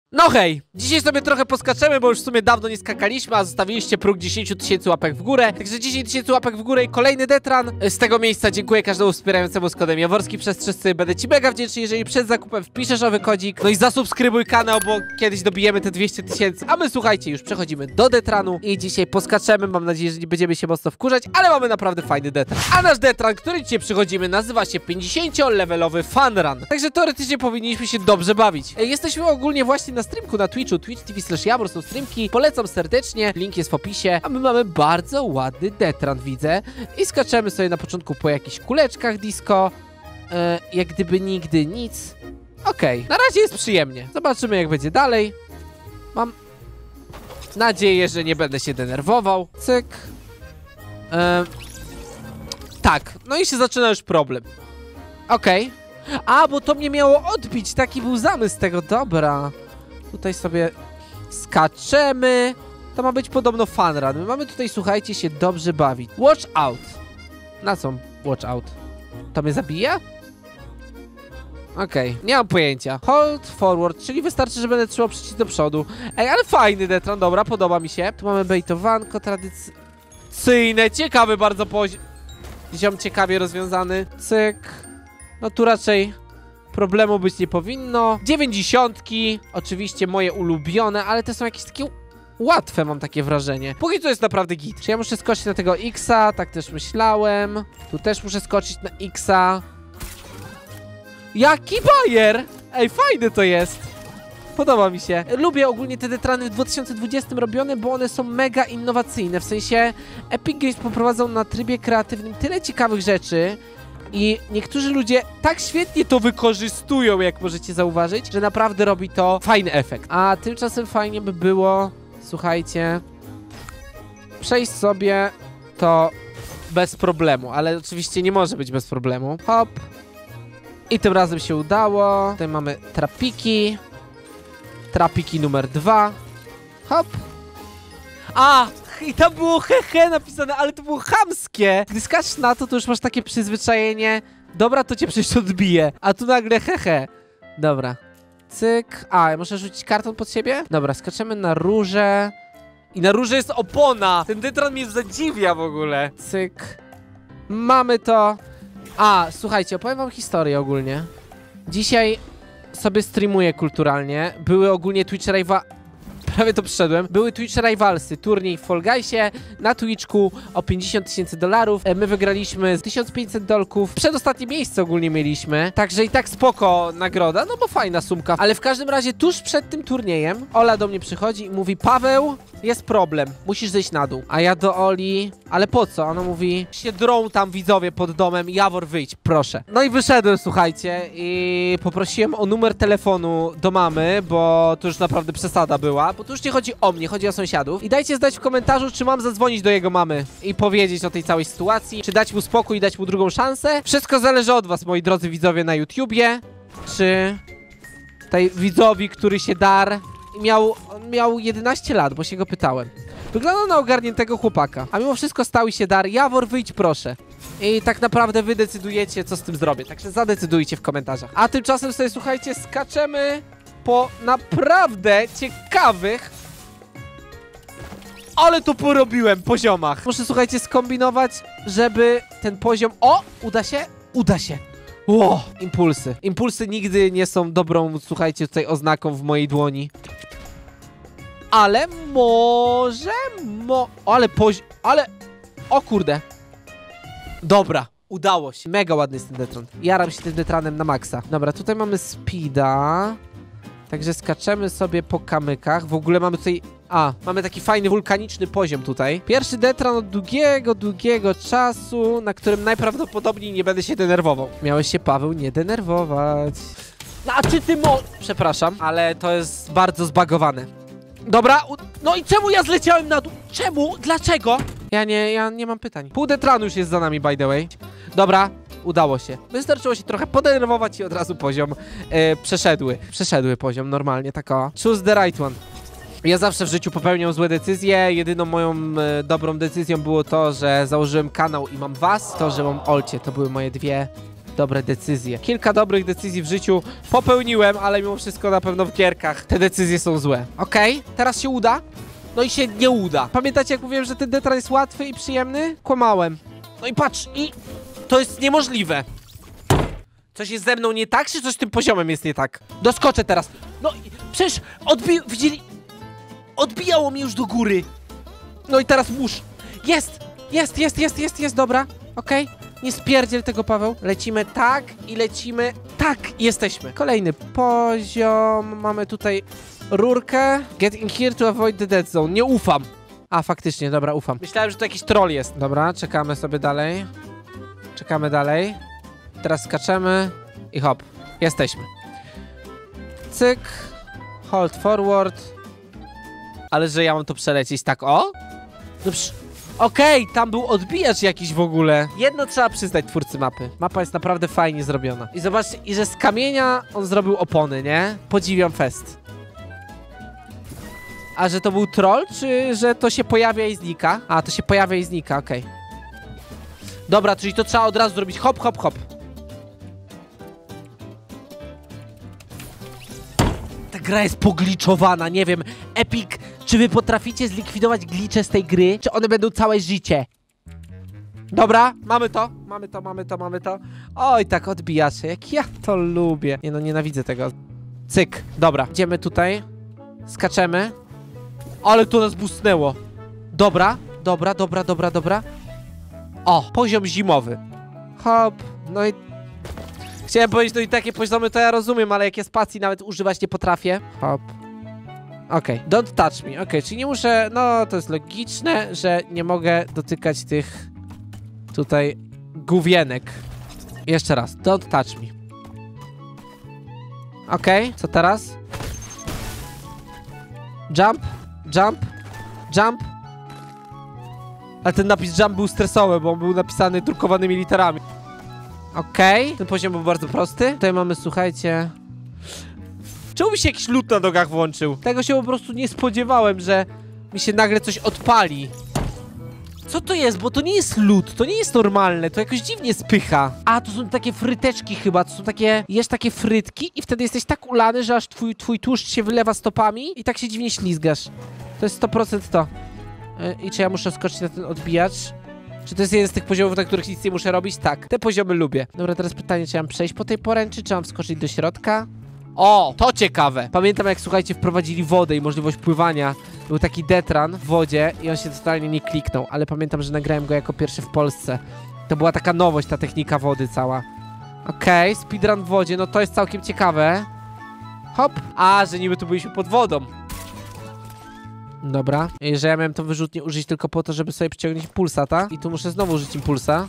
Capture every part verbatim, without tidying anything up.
No hej, dzisiaj sobie trochę poskaczemy, bo już w sumie dawno nie skakaliśmy, a zostawiliście próg dziesięć tysięcy łapek w górę. Także dziesięć tysięcy łapek w górę i kolejny detran. Z tego miejsca dziękuję każdemu wspierającemu z kodem Jaworski przez trzy. Będę ci mega wdzięczny, jeżeli przed zakupem wpiszesz owy kodzik. No i zasubskrybuj kanał, bo kiedyś dobijemy te dwieście tysięcy. A my, słuchajcie, już przechodzimy do detranu i dzisiaj poskaczemy. Mam nadzieję, że nie będziemy się mocno wkurzać, ale mamy naprawdę fajny detran. A nasz detran, który dzisiaj przychodzimy, nazywa się pięćdziesięciolevelowy Fun Run. Także teoretycznie powinniśmy się dobrze bawić. Jesteśmy ogólnie właśnie na streamku na Twitchu, twitch kropka tv slash jawor, są streamki, polecam serdecznie, link jest w opisie, a my mamy bardzo ładny detran, widzę, i skaczemy sobie na początku po jakichś kuleczkach disco, e, jak gdyby nigdy nic. Okej, okay. Na razie jest przyjemnie, zobaczymy jak będzie dalej. Mam nadzieję, że nie będę się denerwował. Cyk. E, tak, no i się zaczyna już problem. Okej. Okay. A, bo to mnie miało odbić, taki był zamysł tego, dobra. Tutaj sobie skaczemy. To ma być podobno fun run. My mamy tutaj, słuchajcie, się dobrze bawić. Watch out. Na co watch out? To mnie zabija? Okej, okay. Nie mam pojęcia. Hold forward, czyli wystarczy, że będę trzymał przycisk do przodu. Ej, ale fajny detran, dobra, podoba mi się. Tu mamy bejtowanko tradycyjne. Ciekawy bardzo poziom, ciekawie rozwiązany. Cyk. No tu raczej problemu być nie powinno. dziewięćdziesiątki, oczywiście moje ulubione, ale te są jakieś takie łatwe, mam takie wrażenie. Póki co jest naprawdę git. Czy ja muszę skoczyć na tego X-a? Tak też myślałem. Tu też muszę skoczyć na X-a. Jaki bajer! Ej, fajny to jest. Podoba mi się. Lubię ogólnie te detrany w dwa tysiące dwudziestym robione, bo one są mega innowacyjne. W sensie Epic Games poprowadzą na trybie kreatywnym tyle ciekawych rzeczy. I niektórzy ludzie tak świetnie to wykorzystują, jak możecie zauważyć, że naprawdę robi to fajny efekt. A tymczasem fajnie by było, słuchajcie, przejść sobie to bez problemu, ale oczywiście nie może być bez problemu. Hop. I tym razem się udało. Tutaj mamy trapiki. Trapiki numer dwa. Hop. A! I tam było hehe napisane, ale to było chamskie. Gdy skaczesz na to, to już masz takie przyzwyczajenie. Dobra, to cię przecież odbije. A tu nagle hehe. Dobra. Cyk. A, muszę rzucić karton pod siebie? Dobra, skaczemy na różę. I na różę jest opona. Ten detran mnie zadziwia w ogóle. Cyk. Mamy to. A, słuchajcie, opowiem wam historię ogólnie. Dzisiaj sobie streamuję kulturalnie. Były ogólnie Twitch Rival... Prawie to przyszedłem. Były Twitch Rivalsy, turniej w Fall Guysie na Twitchku o pięćdziesiąt tysięcy dolarów. My wygraliśmy z tysiąc pięćset dolków. Przedostatnie miejsce ogólnie mieliśmy. Także i tak spoko nagroda, no bo fajna sumka. Ale w każdym razie tuż przed tym turniejem Ola do mnie przychodzi i mówi: Paweł, jest problem, musisz zejść na dół. A ja do Oli: ale po co? Ona mówi: się drą tam widzowie pod domem, Jawor, wyjdź, proszę. No i wyszedłem, słuchajcie, i poprosiłem o numer telefonu do mamy, bo to już naprawdę przesada była. Bo tu już nie chodzi o mnie, chodzi o sąsiadów. I dajcie znać w komentarzu, czy mam zadzwonić do jego mamy i powiedzieć o tej całej sytuacji, czy dać mu spokój i dać mu drugą szansę. Wszystko zależy od was, moi drodzy widzowie na YouTubie. Czy tej widzowi, który się dar... Miał, on miał jedenaście lat, bo się go pytałem. Wyglądał na ogarniętego chłopaka, a mimo wszystko stał i się dar: Jawor, wyjdź proszę. I tak naprawdę wy decydujecie, co z tym zrobię. Także zadecydujcie w komentarzach. A tymczasem sobie, słuchajcie, skaczemy po naprawdę ciekawych, ale to porobiłem, poziomach. Muszę, słuchajcie, skombinować, żeby ten poziom... O! Uda się? Uda się. Ło! Impulsy. Impulsy nigdy nie są dobrą, słuchajcie, tutaj oznaką w mojej dłoni. Ale może... Mo... Ale poziom... Ale... O kurde. Dobra. Udało się. Mega ładny jest ten detran. Jaram się tym detranem na maksa. Dobra, tutaj mamy speeda. Także skaczemy sobie po kamykach. W ogóle mamy tutaj... A, mamy taki fajny wulkaniczny poziom tutaj. Pierwszy detran od długiego, długiego czasu, na którym najprawdopodobniej nie będę się denerwował. Miałeś się, Paweł, nie denerwować. A czy ty mo... Przepraszam, ale to jest bardzo zbagowane. Dobra, no i czemu ja zleciałem na dół? Czemu? Dlaczego? Ja nie, ja nie mam pytań. Pół detranu już jest za nami, by the way. Dobra, udało się. Wystarczyło się trochę podenerwować i od razu poziom e, przeszedły. Przeszedły poziom normalnie, tak o. Choose the right one. Ja zawsze w życiu popełniam złe decyzje. Jedyną moją e, dobrą decyzją było to, że założyłem kanał i mam was. To, że mam Olcie, to były moje dwie dobre decyzje. Kilka dobrych decyzji w życiu popełniłem, ale mimo wszystko na pewno w gierkach te decyzje są złe. Okej, okay, teraz się uda? No i się nie uda. Pamiętacie, jak mówiłem, że ten detran jest łatwy i przyjemny? Kłamałem. No i patrz, i to jest niemożliwe. Coś jest ze mną nie tak, czy coś z tym poziomem jest nie tak? Doskoczę teraz. No i przecież odbi... Widzieli... Odbijało mi już do góry. No i teraz musz. Jest! Jest, jest, jest, jest, jest, dobra. Okej. Okay. Nie spierdziel tego, Paweł. Lecimy tak i lecimy tak. Jesteśmy. Kolejny poziom. Mamy tutaj rurkę. Get in here to avoid the dead zone. Nie ufam. A, faktycznie, dobra, ufam. Myślałem, że to jakiś troll jest. Dobra, czekamy sobie dalej. Czekamy dalej. Teraz skaczemy i hop. Jesteśmy. Cyk. Hold forward. Ale że ja mam to przelecieć tak, o? No psz... Okej, okay, tam był odbijacz jakiś w ogóle. Jedno trzeba przyznać twórcy mapy. Mapa jest naprawdę fajnie zrobiona. I zobaczcie, i że z kamienia on zrobił opony, nie? Podziwiam fest. A że to był troll, czy że to się pojawia i znika? A, to się pojawia i znika, okej. Okay. Dobra, czyli to trzeba od razu zrobić hop, hop, hop. Ta gra jest pogliczowana, nie wiem. Epic, czy wy potraficie zlikwidować glicze z tej gry? Czy one będą całe życie? Dobra, mamy to, mamy to, mamy to, mamy to. Oj, tak odbijacze, jak ja to lubię. Nie no, nienawidzę tego. Cyk, dobra, idziemy tutaj. Skaczemy. Ale to nas busnęło. Dobra, dobra, dobra, dobra, dobra. O, poziom zimowy. Hop, no i... Chciałem powiedzieć, no i takie poziomy to ja rozumiem, ale jak ja spacji nawet używać nie potrafię. Hop. Okej, okay. Don't touch me. Okej, okay, czyli nie muszę... No, to jest logiczne, że nie mogę dotykać tych... Tutaj... Główienek. Jeszcze raz. Don't touch me. Okej, okay. Co teraz? Jump. Jump. Jump. Ale ten napis jump był stresowy, bo on był napisany drukowanymi literami. Okej. Okay. Ten poziom był bardzo prosty. Tutaj mamy, słuchajcie... Czemu mi się jakiś lód na nogach włączył? Tego się po prostu nie spodziewałem, że mi się nagle coś odpali. Co to jest? Bo to nie jest lód, to nie jest normalne, to jakoś dziwnie spycha. A, to są takie fryteczki chyba, to są takie... Jesz takie frytki i wtedy jesteś tak ulany, że aż twój, twój tłuszcz się wylewa stopami i tak się dziwnie ślizgasz. To jest sto procent to. Yy, I czy ja muszę skoczyć na ten odbijacz? Czy to jest jeden z tych poziomów, na których nic nie muszę robić? Tak, te poziomy lubię. Dobra, teraz pytanie, czy mam przejść po tej poręczy, czy mam wskoczyć do środka? O, to ciekawe. Pamiętam, jak, słuchajcie, wprowadzili wodę i możliwość pływania. Był taki detran w wodzie i on się totalnie nie kliknął, ale pamiętam, że nagrałem go jako pierwszy w Polsce. To była taka nowość, ta technika wody cała. Okej, okay, speedrun w wodzie, no to jest całkiem ciekawe. Hop. A, że niby tu byliśmy pod wodą. Dobra. I że ja miałem to wyrzutnie użyć tylko po to, żeby sobie przyciągnąć impulsa, tak? I tu muszę znowu użyć impulsa,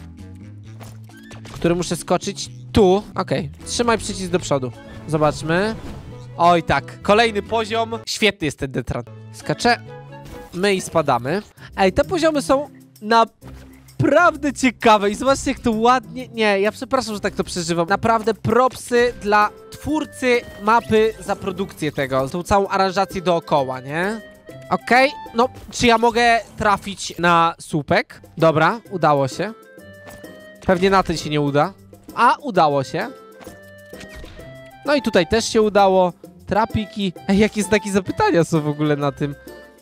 który muszę skoczyć tu. Okej, okay. Trzymaj przycisk do przodu. Zobaczmy. Oj tak, kolejny poziom. Świetny jest ten detran. Skaczę. My i spadamy. Ej, te poziomy są naprawdę ciekawe. I zobaczcie, jak to ładnie... Nie, ja przepraszam, że tak to przeżywam. Naprawdę propsy dla twórcy mapy za produkcję tego. Tą całą aranżację dookoła, nie? Okej, okay. No, czy ja mogę trafić na słupek? Dobra, udało się. Pewnie na ten się nie uda. A, udało się. No i tutaj też się udało. Trapiki. Ej, jakie znaki zapytania są w ogóle na tym?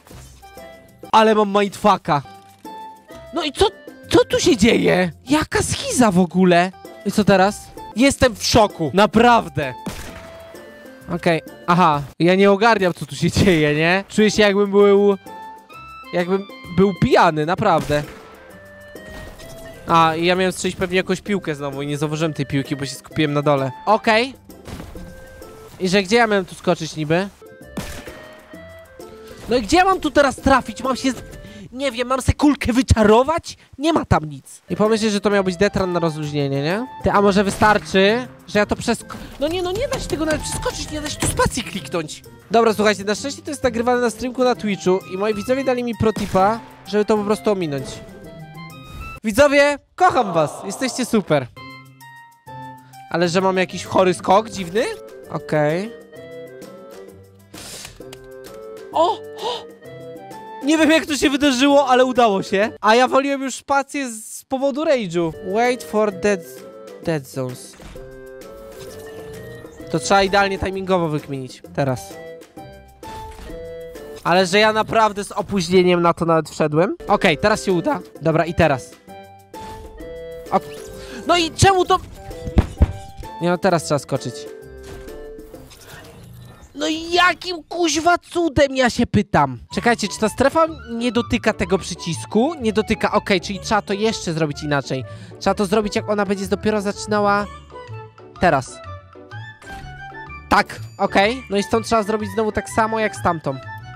Ale mam mindfucka. No i co, co tu się dzieje? Jaka schiza w ogóle? I co teraz? Jestem w szoku. Naprawdę. Okej, okay. Aha. Ja nie ogarniam, co tu się dzieje, nie? Czuję się, jakbym był... Jakbym był pijany, naprawdę. A, i ja miałem strzelić pewnie jakąś piłkę znowu i nie zauważyłem tej piłki, bo się skupiłem na dole. Okej. Okay. I że gdzie ja miałem tu skoczyć niby? No i gdzie ja mam tu teraz trafić? Mam się... Nie wiem, mam se kulkę wyczarować? Nie ma tam nic. I pomyślę, że to miał być detran na rozluźnienie, nie? Ty, a może wystarczy, że ja to przesko... No nie, no nie da się tego nawet przeskoczyć, nie da się tu spacji kliknąć. Dobra, słuchajcie, na szczęście to jest nagrywane na streamku na Twitchu i moi widzowie dali mi protipa, żeby to po prostu ominąć. Widzowie, kocham was, jesteście super. Ale że mam jakiś chory skok dziwny? Okej. Okay. O! o! Nie wiem, jak to się wydarzyło, ale udało się. A ja waliłem już spację z powodu rage'u. Wait for dead... Dead zones. To trzeba idealnie timingowo wykminić. Teraz. Ale że ja naprawdę z opóźnieniem na to nawet wszedłem. Okej, okay, teraz się uda. Dobra, i teraz. O... No i czemu to... Nie no, teraz trzeba skoczyć. No i jakim kuźwa cudem, ja się pytam. Czekajcie, czy ta strefa nie dotyka tego przycisku? Nie dotyka, okej, okay, czyli trzeba to jeszcze zrobić inaczej. Trzeba to zrobić, jak ona będzie dopiero zaczynała... Teraz. Tak, okej. Okay. No i stąd trzeba zrobić znowu tak samo, jak z tamtą.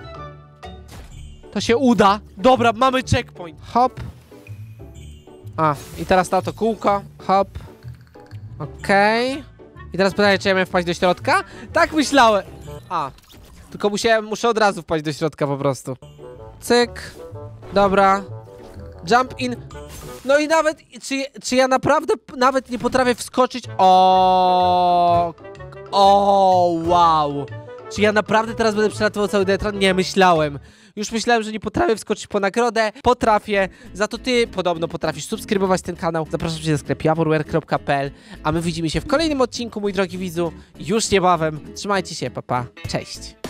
To się uda. Dobra, mamy checkpoint. Hop. A, i teraz na to kółko. Hop. Okej. Okay. I teraz pytanie, czy ja miałem wpaść do środka? Tak myślałem. A, tylko musiałem, muszę od razu wpaść do środka po prostu. Cyk. Dobra. Jump in. No i nawet, czy, czy ja naprawdę nawet nie potrafię wskoczyć? O, o, wow. Czy ja naprawdę teraz będę przelatywał cały detran? Nie, myślałem. Już myślałem, że nie potrafię wskoczyć po nagrodę. Potrafię. Za to ty podobno potrafisz subskrybować ten kanał. Zapraszam cię na sklep jaworware kropka p l. A my widzimy się w kolejnym odcinku, mój drogi widzu, już niebawem. Trzymajcie się, pa pa. Cześć.